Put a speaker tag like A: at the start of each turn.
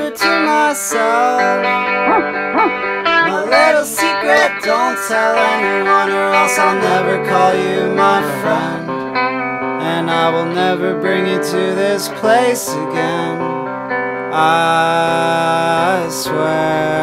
A: whisper to myself, my little secret, don't tell anyone, or else I'll never call you my friend, and I will never bring you to this place again, I swear.